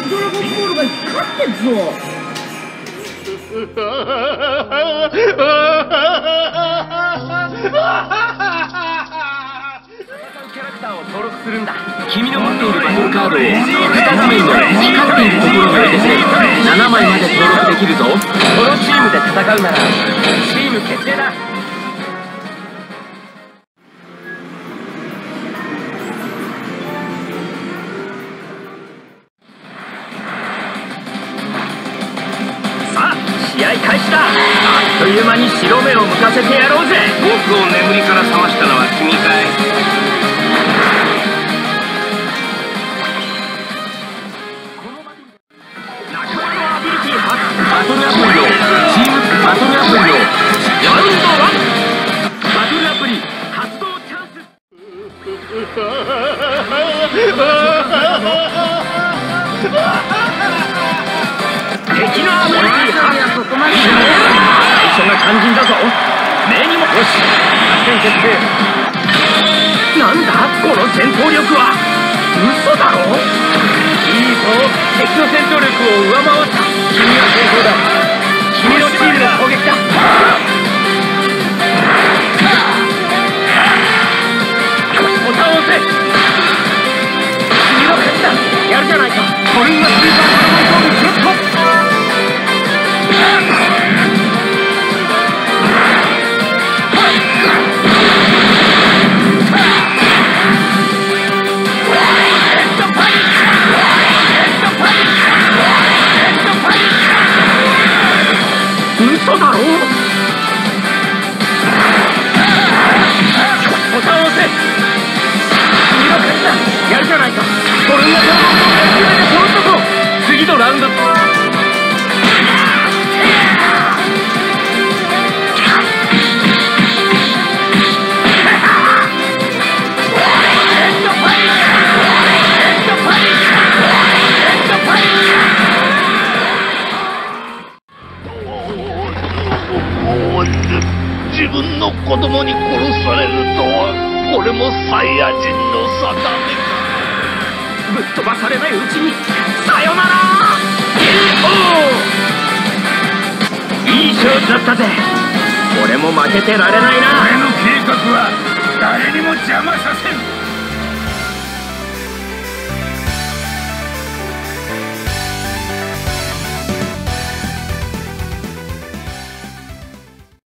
ドラゴンボールが光ってんぞ。 キャラクターを登録するんだ。君の持っているバトルカードを2つ目の光っているところに入れて7枚まで登録できるぞ。このチームで戦うならチーム決定だ。さあ試合開始だ。あっという間に白目を向かせてやろうぜ。僕を眠りから覚ましたのは君かい。バトルアプリをチームバトルアプリをラウンド1バトルアプリ発動チャンス。敵のアビリティ発動。最初が肝心だぞ。目にもよし作戦決定。なんだこの戦闘力は。嘘だろ。いいぞ敵の戦闘力を上回った。君は成功だ。君のチームの攻撃だ。ボタンを押せ。君の勝ちだ。やるじゃないか。コリンがスーパードラゴンボールゲット。嘘だろ。ボタンを押せ。君の勝ちだ。やるじゃないか。コルンガドラゴンボールで揃ったぞ。次のラウンド。 自分の子供に殺されるとは、これもサイヤ人の定めか。 ぶっ飛ばされないうちにさよなら。いい勝負だったぜ。俺も負けてられないな。 俺の計画は誰にも邪魔させ